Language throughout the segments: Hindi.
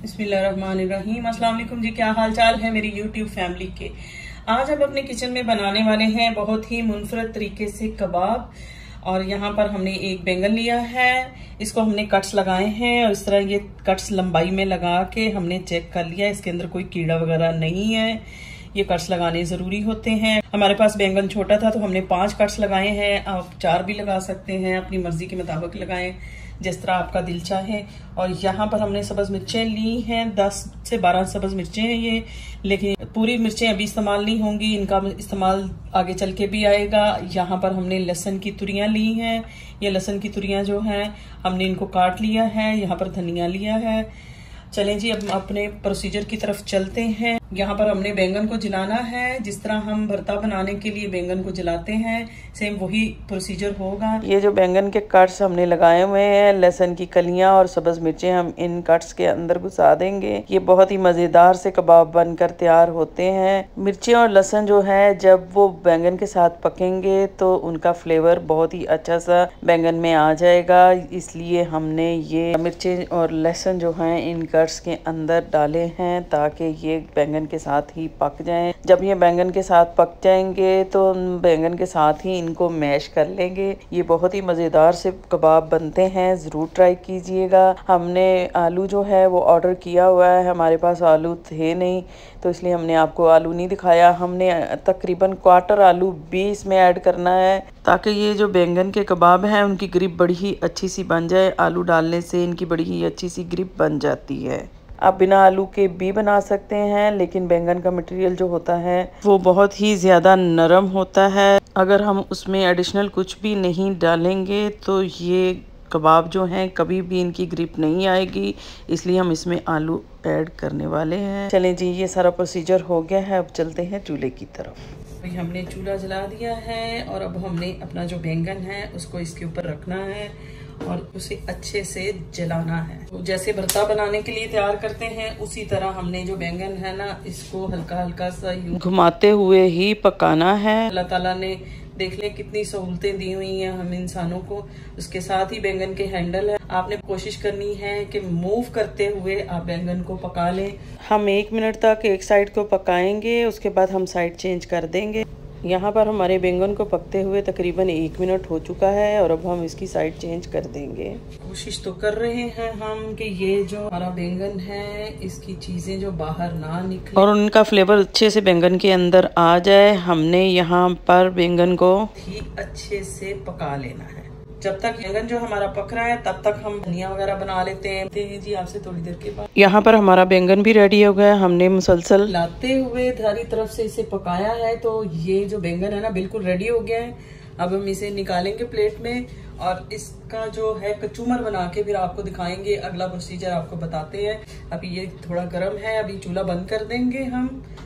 बिस्मिल्लाहिर्रहमानिर्रहीम। अस्सलाम वालेकुम जी, क्या हाल चाल है मेरी यूट्यूब फैमिली के। आज हम अपने किचन में बनाने वाले हैं बहुत ही मुनफरद तरीके से कबाब। और यहाँ पर हमने एक बैंगन लिया है, इसको हमने कट्स लगाए हैं और इस तरह ये कट्स लंबाई में लगा के हमने चेक कर लिया, इसके अंदर कोई कीड़ा वगैरह नहीं है। ये कट्स लगाने जरूरी होते हैं। हमारे पास बैंगन छोटा था तो हमने 5 कट्स लगाए हैं, आप 4 भी लगा सकते हैं, अपनी मर्जी के मुताबिक लगाएं जिस तरह आपका दिल चाहे। और यहाँ पर हमने सब्ज मिर्चें ली हैं, 10 से 12 सब्ज मिर्चें हैं ये, लेकिन पूरी मिर्चें अभी इस्तेमाल नहीं होंगी, इनका इस्तेमाल आगे चल के भी आएगा। यहाँ पर हमने लहसुन की तुरियां ली हैं, ये लहसुन की तुरियां जो हैं हमने इनको काट लिया है। यहाँ पर धनिया लिया है। चलें जी, अब अपने प्रोसीजर की तरफ चलते हैं। यहाँ पर हमने बैंगन को जलाना है, जिस तरह हम भरता बनाने के लिए बैंगन को जलाते हैं सेम वही प्रोसीजर होगा। ये जो बैंगन के कट्स हमने लगाए हुए हैं, लहसुन की कलियां और सब्ज मिर्चें हम इन कट्स के अंदर घुसा देंगे। ये बहुत ही मजेदार से कबाब बनकर तैयार होते हैं। मिर्चें और लहसुन जो है जब वो बैंगन के साथ पकेंगे तो उनका फ्लेवर बहुत ही अच्छा सा बैंगन में आ जाएगा, इसलिए हमने ये मिर्चें और लहसुन जो है इन कट्स के अंदर डाले हैं ताकि ये बैंगन के साथ ही पक जाएं। जब ये बैंगन के साथ पक जाएंगे तो बैंगन के साथ ही इनको मैश कर लेंगे। ये बहुत ही मज़ेदार से कबाब बनते हैं, ज़रूर ट्राई कीजिएगा। हमने आलू जो है वो ऑर्डर किया हुआ है, हमारे पास आलू थे नहीं तो इसलिए हमने आपको आलू नहीं दिखाया। हमने तकरीबन 1/4 आलू भी इसमें ऐड करना है ताकि ये जो बैंगन के कबाब हैं उनकी ग्रिप बड़ी ही अच्छी सी बन जाए। आलू डालने से इनकी बड़ी ही अच्छी सी ग्रिप बन जाती है। आप बिना आलू के भी बना सकते हैं, लेकिन बैंगन का मटेरियल जो होता है वो बहुत ही ज़्यादा नरम होता है। अगर हम उसमें एडिशनल कुछ भी नहीं डालेंगे तो ये कबाब जो हैं कभी भी इनकी ग्रिप नहीं आएगी, इसलिए हम इसमें आलू ऐड करने वाले हैं। चलें जी, ये सारा प्रोसीजर हो गया है, अब चलते हैं चूल्हे की तरफ। हमने चूल्हा जला दिया है और अब हमने अपना जो बैंगन है उसको इसके ऊपर रखना है और उसे अच्छे से जलाना है। तो जैसे भरता बनाने के लिए तैयार करते हैं उसी तरह हमने जो बैंगन है ना इसको हल्का हल्का सा यूं घुमाते हुए ही पकाना है। अल्लाह ताला ने देख ले कितनी सहूलतें दी हुई हैं हम इंसानों को, उसके साथ ही बैंगन के हैंडल है। आपने कोशिश करनी है कि मूव करते हुए आप बैंगन को पका लें। हम 1 मिनट तक एक साइड को पकाएंगे, उसके बाद हम साइड चेंज कर देंगे। यहाँ पर हमारे बैंगन को पकते हुए तकरीबन 1 मिनट हो चुका है और अब हम इसकी साइड चेंज कर देंगे। कोशिश तो कर रहे हैं हम कि ये जो हमारा बैंगन है इसकी चीजें जो बाहर ना निकले और उनका फ्लेवर अच्छे से बैंगन के अंदर आ जाए। हमने यहाँ पर बैंगन को ही अच्छे से पका लेना है। जब तक बैंगन जो हमारा पक रहा है तब तक हम धनिया वगैरह बना लेते हैं जी आपसे थोड़ी देर के बाद। यहाँ पर हमारा बैंगन भी रेडी हो गया, हमने मुसलसल लाते हुए सारी तरफ से इसे पकाया है तो ये जो बैंगन है ना बिल्कुल रेडी हो गया है। अब हम इसे निकालेंगे प्लेट में और इसका जो है कचूमर बना के फिर आपको दिखाएंगे, अगला प्रोसीजर आपको बताते हैं। अभी ये थोड़ा गर्म है, अभी चूल्हा बंद कर देंगे हम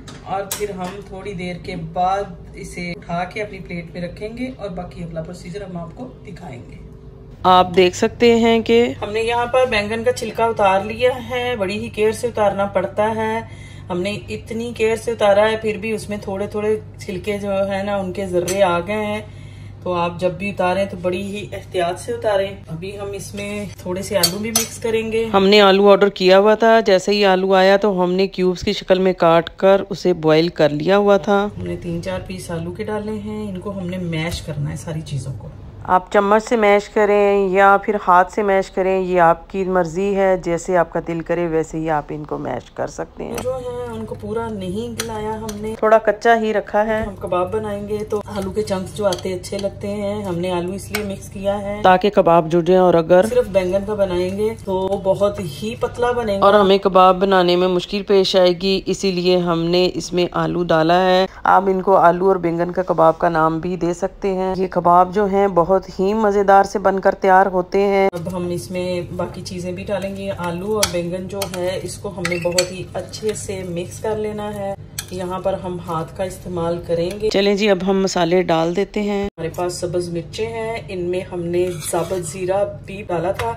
और फिर हम थोड़ी देर के बाद इसे उठा के अपनी प्लेट में रखेंगे और बाकी अगला प्रोसीजर हम आपको दिखाएंगे। आप देख सकते हैं कि हमने यहाँ पर बैंगन का छिलका उतार लिया है, बड़ी ही केयर से उतारना पड़ता है। हमने इतनी केयर से उतारा है फिर भी उसमें थोड़े थोड़े छिलके जो है ना उनके जर्रे आ गए हैं, तो आप जब भी उतारें तो बड़ी ही एहतियात से उतारें। अभी हम इसमें थोड़े से आलू भी मिक्स करेंगे। हमने आलू ऑर्डर किया हुआ था, जैसे ही आलू आया तो हमने क्यूब्स की शक्ल में काट कर उसे बॉईल कर लिया हुआ था। हमने 3-4 पीस आलू के डाले हैं, इनको हमने मैश करना है सारी चीजों को। आप चम्मच से मैश करें या फिर हाथ से मैश करें, ये आपकी मर्जी है, जैसे आपका दिल करे वैसे ही आप इनको मैश कर सकते हैं। जो है उनको पूरा नहीं गलाया हमने, थोड़ा कच्चा ही रखा है। हम कबाब बनाएंगे तो आलू के चंक्स जो आते हैं अच्छे लगते हैं, हमने आलू इसलिए मिक्स किया है ताकि कबाब जुड़ जाए। और अगर सिर्फ बैंगन का बनाएंगे तो बहुत ही पतला बनेगा और हमें कबाब बनाने में मुश्किल पेश आएगी, इसीलिए हमने इसमें आलू डाला है। आप इनको आलू और बैंगन का कबाब का नाम भी दे सकते हैं। ये कबाब जो है बहुत ही मजेदार से बनकर तैयार होते हैं। अब हम इसमें बाकी चीजें भी डालेंगे। आलू और बैंगन जो है इसको हमने बहुत ही अच्छे से मिक्स कर लेना है। यहाँ पर हम हाथ का इस्तेमाल करेंगे। चलें जी, अब हम मसाले डाल देते हैं। हमारे पास सब्ज मिर्चें हैं, इनमें हमने साबुत जीरा भी डाला था।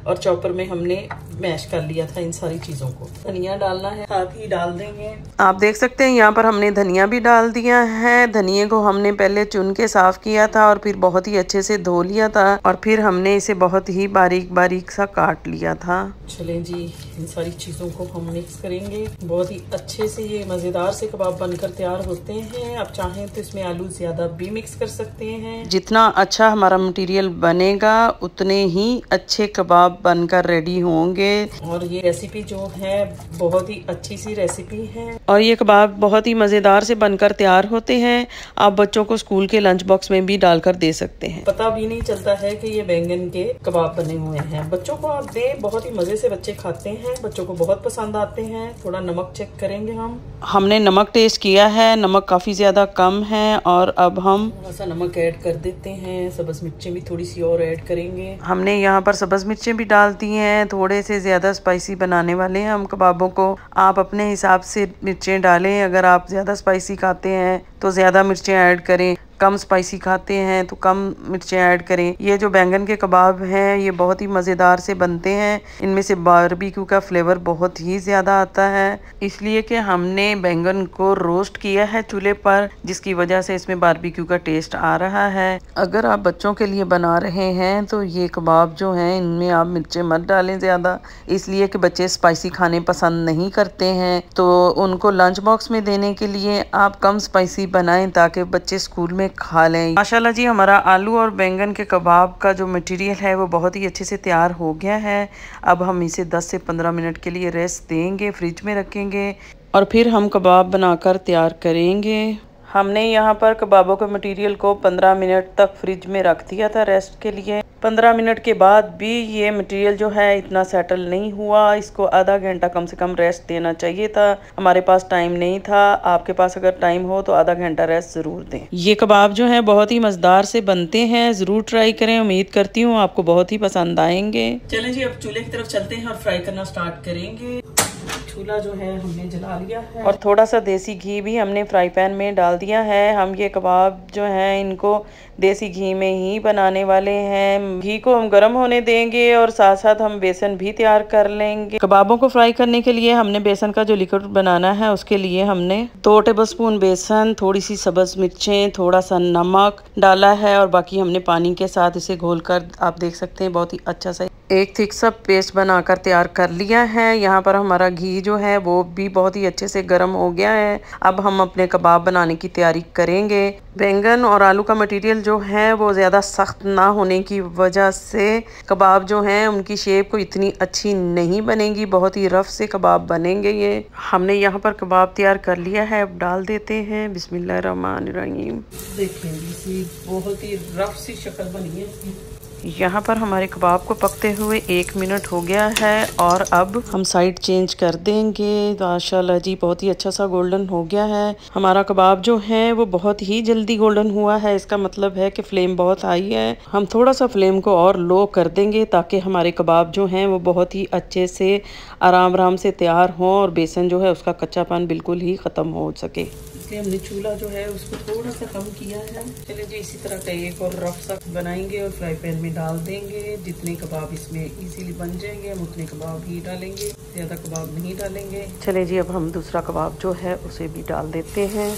और चॉपर में हमने मैश कर लिया था इन सारी चीजों को। धनिया डालना है, साथ ही डाल देंगे। आप देख सकते हैं यहाँ पर हमने धनिया भी डाल दिया है। धनिये को हमने पहले चुन के साफ किया था और फिर बहुत ही अच्छे से धो लिया था और फिर हमने इसे बहुत ही बारीक बारीक सा काट लिया था। चलें जी, इन सारी चीजों को हम मिक्स करेंगे। बहुत ही अच्छे से ये मजेदार से कबाब बनकर तैयार होते हैं। आप चाहें तो इसमें आलू ज्यादा भी मिक्स कर सकते हैं। जितना अच्छा हमारा मटेरियल बनेगा उतने ही अच्छे कबाब बनकर रेडी होंगे। और ये रेसिपी जो है बहुत ही अच्छी सी रेसिपी है और ये कबाब बहुत ही मजेदार से बनकर तैयार होते हैं। आप बच्चों को स्कूल के लंच बॉक्स में भी डालकर दे सकते हैं। पता भी नहीं चलता है कि ये बैंगन के कबाब बने हुए हैं। बच्चों को आप दें, बहुत ही मजे से बच्चे खाते हैं, बच्चों को बहुत पसंद आते हैं। थोड़ा नमक चेक करेंगे हमने नमक टेस्ट किया है, नमक काफी ज्यादा कम है और अब हम थोड़ा सा नमक ऐड कर देते हैं। सब्ज मिर्चें भी थोड़ी सी और ऐड करेंगे। हमने यहाँ पर सब्ज मिर्चें भी डाल दी हैं। थोड़े से ज्यादा स्पाइसी बनाने वाले हैं हम कबाबों को। आप अपने हिसाब से मिर्चें डालें। अगर आप ज्यादा स्पाइसी खाते हैं तो ज्यादा मिर्चें ऐड करें, कम स्पाइसी खाते हैं तो कम मिर्चें ऐड करें। ये जो बैंगन के कबाब हैं ये बहुत ही मज़ेदार से बनते हैं। इनमें से बारबेक्यू का फ्लेवर बहुत ही ज़्यादा आता है, इसलिए कि हमने बैंगन को रोस्ट किया है चूल्हे पर, जिसकी वजह से इसमें बारबेक्यू का टेस्ट आ रहा है। अगर आप बच्चों के लिए बना रहे हैं तो ये कबाब जो हैं इनमें आप मिर्चें मत डालें ज़्यादा, इसलिए कि बच्चे स्पाइसी खाने पसंद नहीं करते हैं। तो उनको लंच बॉक्स में देने के लिए आप कम स्पाइसी बनाएं ताकि बच्चे स्कूल में खा लें। माशाल्लाह जी, हमारा आलू और बैंगन के कबाब का जो मटेरियल है वो बहुत ही अच्छे से तैयार हो गया है। अब हम इसे 10 से 15 मिनट के लिए रेस्ट देंगे, फ्रिज में रखेंगे और फिर हम कबाब बनाकर तैयार करेंगे। हमने यहाँ पर कबाबों के मटेरियल को 15 मिनट तक फ्रिज में रख दिया था रेस्ट के लिए। 15 मिनट के बाद भी ये मटेरियल जो है इतना सेटल नहीं हुआ। इसको आधा घंटा कम से कम रेस्ट देना चाहिए था। हमारे पास टाइम नहीं था। आपके पास अगर टाइम हो तो आधा घंटा रेस्ट ज़रूर दें। ये कबाब जो है बहुत ही मज़ेदार से बनते हैं, ज़रूर ट्राई करें। उम्मीद करती हूँ आपको बहुत ही पसंद आएंगे। चलें जी, अब चूल्हे की तरफ चलते हैं और फ्राई करना स्टार्ट करेंगे। चूल्हा जो है हमने जला लिया है और थोड़ा सा देसी घी भी हमने फ्राई पैन में डाल दिया है। हम ये कबाब जो हैं इनको देसी घी में ही बनाने वाले हैं। घी को हम गर्म होने देंगे और साथ साथ हम बेसन भी तैयार कर लेंगे। कबाबों को फ्राई करने के लिए हमने बेसन का जो लिक्विड बनाना है उसके लिए हमने 2 टेबलस्पून बेसन, थोड़ी सी सब्ज मिर्चें, थोड़ा सा नमक डाला है और बाकी हमने पानी के साथ इसे घोलकर, आप देख सकते हैं, बहुत ही अच्छा सा एक थिक सा पेस्ट बनाकर तैयार कर लिया है। यहाँ पर हमारा घी जो है वो भी बहुत ही अच्छे से गर्म हो गया है। अब हम अपने कबाब बनाने की तैयारी करेंगे। बैंगन और आलू का मटेरियल जो है वो ज़्यादा सख्त ना होने की वजह से कबाब जो हैं उनकी शेप को इतनी अच्छी नहीं बनेगी, बहुत ही रफ से कबाब बनेंगे। ये हमने यहाँ पर कबाब तैयार कर लिया है, अब डाल देते हैं। बिस्मिल्लाहिर्रहमानिर्रहीम। देखें, बहुत ही रफ सी शक्ल बनी है। यहाँ पर हमारे कबाब को पकते हुए 1 मिनट हो गया है और अब हम साइड चेंज कर देंगे। माशाल्लाह जी, बहुत ही अच्छा सा गोल्डन हो गया है। हमारा कबाब जो है वो बहुत ही जल्दी गोल्डन हुआ है, इसका मतलब है कि फ्लेम बहुत हाई है। हम थोड़ा सा फ्लेम को और लो कर देंगे ताकि हमारे कबाब जो हैं वो बहुत ही अच्छे से आराम से तैयार हों और बेसन जो है उसका कच्चापन बिल्कुल ही ख़त्म हो सके। इसलिए हमने चूल्हा जो है उसको थोड़ा सा कम किया है। चलिए जी, इसी तरह का एक और रफ सा बनाएंगे और फ्राई पैन में डाल देंगे। जितने कबाब इसमें इजीली बन जाएंगे हम उतने कबाब ही डालेंगे, ज़्यादा कबाब नहीं डालेंगे। चलिए जी, अब हम दूसरा कबाब जो है उसे भी डाल देते हैं।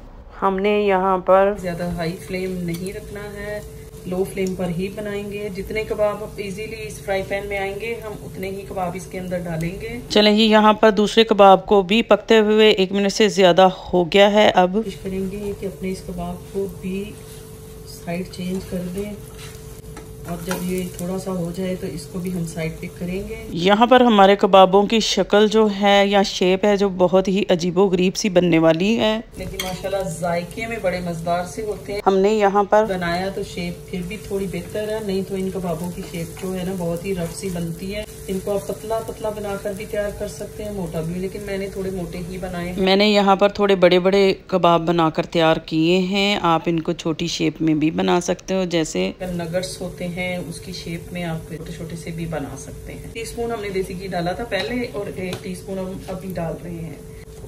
हमने यहाँ पर ज़्यादा हाई फ्लेम नहीं रखना है, लो फ्लेम पर ही बनाएंगे। जितने कबाब इजीली इस फ्राई पैन में आएंगे हम उतने ही कबाब इसके अंदर डालेंगे। चलें जी, यहाँ पर दूसरे कबाब को भी पकते हुए 1 मिनट से ज्यादा हो गया है। अब कोशिश करेंगे कि अपने इस कबाब को भी साइड चेंज कर दें और जब ये थोड़ा सा हो जाए तो इसको भी हम साइड पे करेंगे। यहाँ पर हमारे कबाबों की शक्ल जो है या शेप है जो बहुत ही अजीबोगरीब सी बनने वाली है, लेकिन माशाल्लाह जायके में बड़े मजेदार से होते हैं। हमने यहाँ पर बनाया तो शेप फिर भी थोड़ी बेहतर है, नहीं तो इन कबाबों की शेप जो है ना बहुत ही रफ सी बनती है। इनको आप पतला पतला बनाकर भी तैयार कर सकते हैं, मोटा भी, लेकिन मैंने थोड़े मोटे ही बनाए। मैंने यहाँ पर थोड़े बड़े बड़े कबाब बनाकर तैयार किए हैं। आप इनको छोटी शेप में भी बना सकते हो, जैसे नगट्स होते हैं उसकी शेप में आप छोटे छोटे से भी बना सकते हैं। टीस्पून हमने देसी घी डाला था पहले और 1 टीस्पून हम अभी डाल रहे हैं।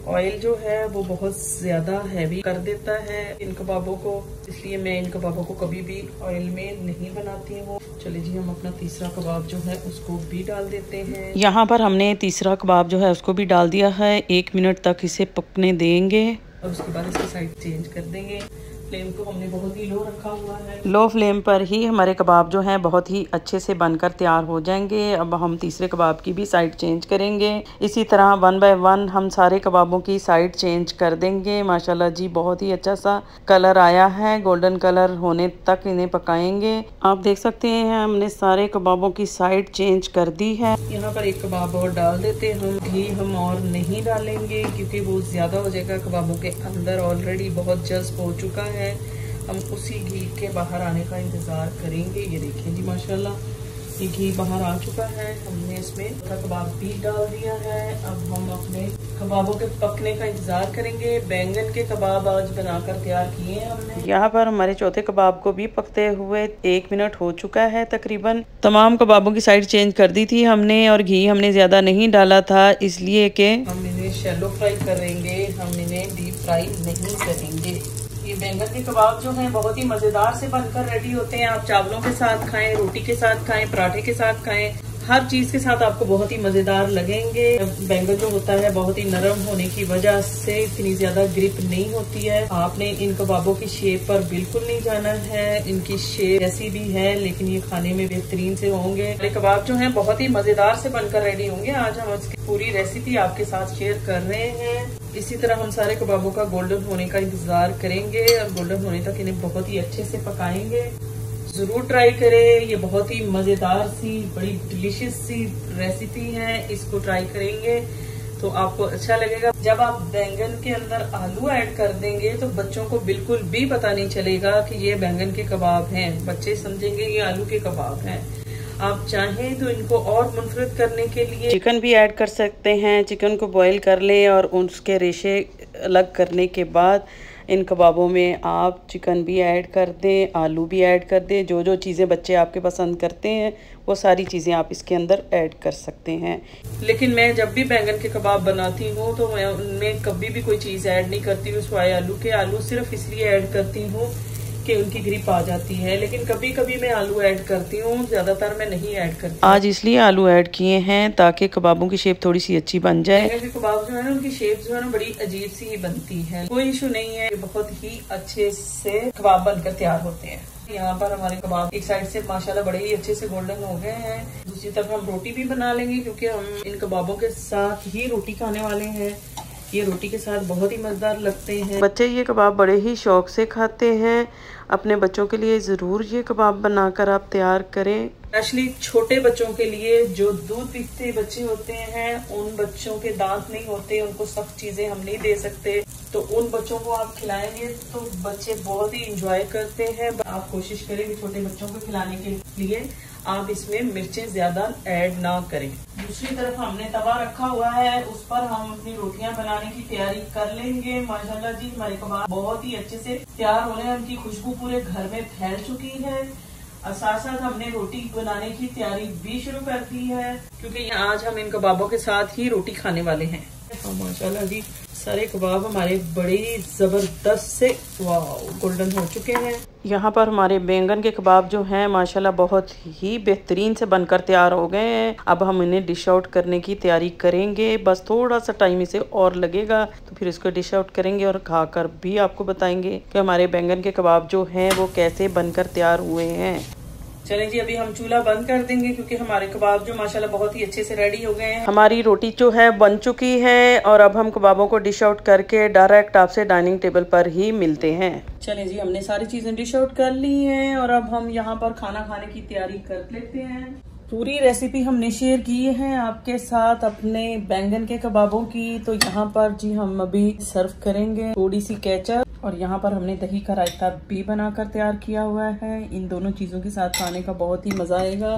ऑयल जो है वो बहुत ज्यादा हैवी कर देता है इन कबाबों को, इसलिए मैं इन कबाबों को कभी भी ऑयल में नहीं बनाती हूँ। चलिए जी, हम अपना तीसरा कबाब जो है उसको भी डाल देते हैं। यहाँ पर हमने तीसरा कबाब जो है उसको भी डाल दिया है। 1 मिनट तक इसे पकने देंगे और उसके बाद इसकी साइड चेंज कर देंगे। फ्लेम को हमने बहुत ही लो रखा हुआ है। लो फ्लेम पर ही हमारे कबाब जो हैं बहुत ही अच्छे से बनकर तैयार हो जाएंगे। अब हम तीसरे कबाब की भी साइड चेंज करेंगे। इसी तरह 1 बाय 1 हम सारे कबाबों की साइड चेंज कर देंगे। माशाल्लाह जी, बहुत ही अच्छा सा कलर आया है। गोल्डन कलर होने तक इन्हें पकाएंगे। आप देख सकते हैं हमने सारे कबाबों की साइड चेंज कर दी है। यहाँ पर एक कबाब और डाल देते हैं हम। घी हम और नहीं डालेंगे क्योंकि वो ज्यादा हो जाएगा। कबाबों के अंदर ऑलरेडी बहुत जज्ब हो चुका है। हम उसी घी के बाहर आने का इंतजार करेंगे। ये देखिए जी, माशाल्लाह ये घी बाहर आ चुका है। हमने इसमें कबाब भी डाल दिया है। अब हम अपने कबाबों के पकने का इंतजार करेंगे। बैंगन के कबाब आज बनाकर तैयार किए हैं हमने। यहाँ पर हमारे चौथे कबाब को भी पकते हुए 1 मिनट हो चुका है तकरीबन। तमाम कबाबों की साइड चेंज कर दी थी हमने और घी हमने ज्यादा नहीं डाला था, इसलिए कि हम इन्हें शैलो फ्राई करेंगे, हम इन्हें डीप फ्राई नहीं करेंगे। ये बैंगन के कबाब जो हैं बहुत ही मजेदार से बनकर रेडी होते हैं। आप चावलों के साथ खाएं, रोटी के साथ खाएं, पराठे के साथ खाएं, हर चीज के साथ आपको बहुत ही मजेदार लगेंगे। बैंगन जो होता है बहुत ही नरम होने की वजह से इतनी ज्यादा ग्रिप नहीं होती है। आपने इन कबाबों की शेप पर बिल्कुल नहीं जाना है। इनकी शेप ऐसी भी है लेकिन ये खाने में बेहतरीन से होंगे। ये कबाब जो हैं बहुत ही मजेदार से बनकर रेडी होंगे। आज हम इसकी पूरी रेसिपी आपके साथ शेयर कर रहे हैं। इसी तरह हम सारे कबाबों का गोल्डन होने का इंतजार करेंगे और गोल्डन होने तक इन्हें बहुत ही अच्छे से पकाएंगे। जरूर ट्राई करें, ये बहुत ही मजेदार सी बड़ी डिलीशियस सी रेसिपी है। इसको ट्राई करेंगे तो आपको अच्छा लगेगा। जब आप बैंगन के अंदर आलू ऐड कर देंगे तो बच्चों को बिल्कुल भी पता नहीं चलेगा कि ये बैंगन के कबाब हैं। बच्चे समझेंगे ये आलू के कबाब हैं। आप चाहें तो इनको और मुनफरद करने के लिए चिकन भी ऐड कर सकते हैं। चिकन को बॉईल कर लें और उसके रेशे अलग करने के बाद इन कबाबों में आप चिकन भी ऐड कर दें, आलू भी ऐड कर दें। जो जो चीज़ें बच्चे आपके पसंद करते हैं वो सारी चीज़ें आप इसके अंदर ऐड कर सकते हैं। लेकिन मैं जब भी बैंगन के कबाब बनाती हूँ तो मैं उनमें कभी भी कोई चीज़ ऐड नहीं करती हूँ सिवाय आलू के। आलू सिर्फ इसलिए ऐड करती हूँ कि उनकी ग्रिप आ जाती है, लेकिन कभी कभी मैं आलू ऐड करती हूँ, ज्यादातर मैं नहीं ऐड करती। आज इसलिए आलू ऐड किए हैं ताकि कबाबों की शेप थोड़ी सी अच्छी बन जाए। बैंगन के कबाब जो है ना उनकी शेप जो है ना बड़ी अजीब सी ही बनती है। कोई इशू नहीं है, बहुत ही अच्छे से कबाब बनकर तैयार होते हैं। यहाँ पर हमारे कबाब एक साइड से माशाल्लाह बड़े ही अच्छे से गोल्डन हो गए हैं। दूसरी तरफ हम रोटी भी बना लेंगे क्योंकि हम इन कबाबों के साथ ही रोटी खाने वाले हैं। ये रोटी के साथ बहुत ही मजेदार लगते हैं। बच्चे ये कबाब बड़े ही शौक से खाते हैं। अपने बच्चों के लिए जरूर ये कबाब बनाकर आप तैयार करें। स्पेशली छोटे बच्चों के लिए, जो दूध पीते बच्चे होते हैं, उन बच्चों के दांत नहीं होते, उनको सख्त चीजें हम नहीं दे सकते, तो उन बच्चों को आप खिलाएंगे तो बच्चे बहुत ही इंजॉय करते हैं। आप कोशिश करें कि छोटे बच्चों को खिलाने के लिए आप इसमें मिर्चें ज्यादा ऐड ना करें। दूसरी तरफ हमने तवा रखा हुआ है, उस पर हम अपनी रोटियां बनाने की तैयारी कर लेंगे। माशाल्लाह जी, हमारे कबाब बहुत ही अच्छे से तैयार हो रहे हैं। उनकी खुशबू पूरे घर में फैल चुकी है और साथ साथ हमने रोटी बनाने की तैयारी भी शुरू कर दी है क्योंकि आज हम इन कबाबों के साथ ही रोटी खाने वाले हैं। माशाल्लाह जी, सारे कबाब हमारे बड़े जबरदस्त से गोल्डन हो चुके हैं। यहाँ पर हमारे बैंगन के कबाब जो हैं माशाल्लाह बहुत ही बेहतरीन से बनकर तैयार हो गए हैं। अब हम इन्हें डिश आउट करने की तैयारी करेंगे। बस थोड़ा सा टाइम इसे और लगेगा तो फिर इसको डिश आउट करेंगे और खाकर भी आपको बताएंगे कि हमारे बैंगन के कबाब जो हैं वो कैसे बनकर तैयार हुए हैं। चलें जी, अभी हम चूल्हा बंद कर देंगे क्योंकि हमारे कबाब जो माशाल्लाह बहुत ही अच्छे से रेडी हो गए हैं। हमारी रोटी जो है बन चुकी है और अब हम कबाबों को डिश आउट करके डायरेक्ट आपसे डाइनिंग टेबल पर ही मिलते हैं। चलें जी, हमने सारी चीजें डिश आउट कर ली हैं और अब हम यहाँ पर खाना खाने की तैयारी कर लेते हैं। पूरी रेसिपी हमने शेयर की है आपके साथ अपने बैंगन के कबाबों की। तो यहाँ पर जी हम अभी सर्व करेंगे थोड़ी सी केचप और यहाँ पर हमने दही का रायता भी बनाकर तैयार किया हुआ है। इन दोनों चीजों के साथ खाने का बहुत ही मजा आएगा।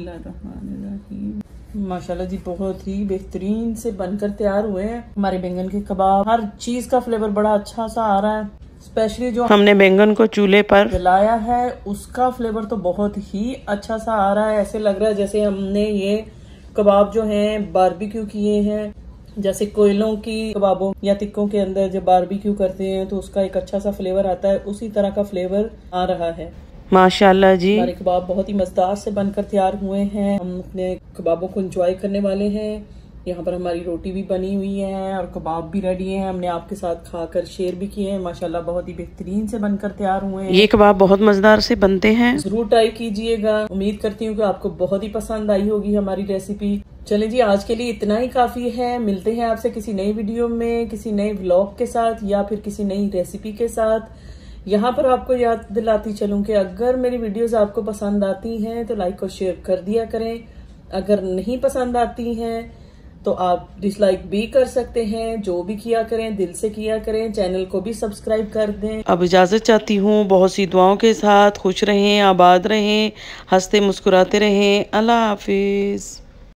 बिस्मिल्लाहिर्रहमानिर्रहीम। माशाल्लाह जी, बहुत ही बेहतरीन से बनकर तैयार हुए हैं हमारे बैंगन के कबाब। हर चीज का फ्लेवर बड़ा अच्छा सा आ रहा है। स्पेशली जो हमने बैंगन को चूल्हे पर जलाया है उसका फ्लेवर तो बहुत ही अच्छा सा आ रहा है। ऐसे लग रहा है जैसे हमने ये कबाब जो हैं बारबेक्यू किए हैं। जैसे कोयलों की कबाबों या टिक्कों के अंदर जब बारबेक्यू करते हैं तो उसका एक अच्छा सा फ्लेवर आता है, उसी तरह का फ्लेवर आ रहा है। माशाल्लाह जी। हमारे कबाब बहुत ही मजेदार से बनकर तैयार हुए हैं। हम अपने कबाबों को एंजॉय करने वाले हैं। यहाँ पर हमारी रोटी भी बनी हुई है और कबाब भी रेडी हैं। हमने आपके साथ खाकर शेयर भी किए हैं। माशाल्लाह बहुत ही बेहतरीन से बनकर तैयार हुए हैं। ये कबाब बहुत मजेदार से बनते हैं, जरूर ट्राई कीजिएगा। उम्मीद करती हूँ कि आपको बहुत ही पसंद आई होगी हमारी रेसिपी। चले जी, आज के लिए इतना ही काफी है। मिलते हैं आपसे किसी नई वीडियो में, किसी नए व्लॉग के साथ या फिर किसी नई रेसिपी के साथ। यहाँ पर आपको याद दिलाती चलूं कि अगर मेरी वीडियोस आपको पसंद आती हैं तो लाइक और शेयर कर दिया करें। अगर नहीं पसंद आती हैं तो आप डिसलाइक भी कर सकते हैं। जो भी किया करें दिल से किया करें। चैनल को भी सब्सक्राइब कर दें। अब इजाजत चाहती हूँ, बहुत सी दुआओं के साथ। खुश रहें, आबाद रहें, हंसते मुस्कुराते रहें। अल्लाह हाफिज।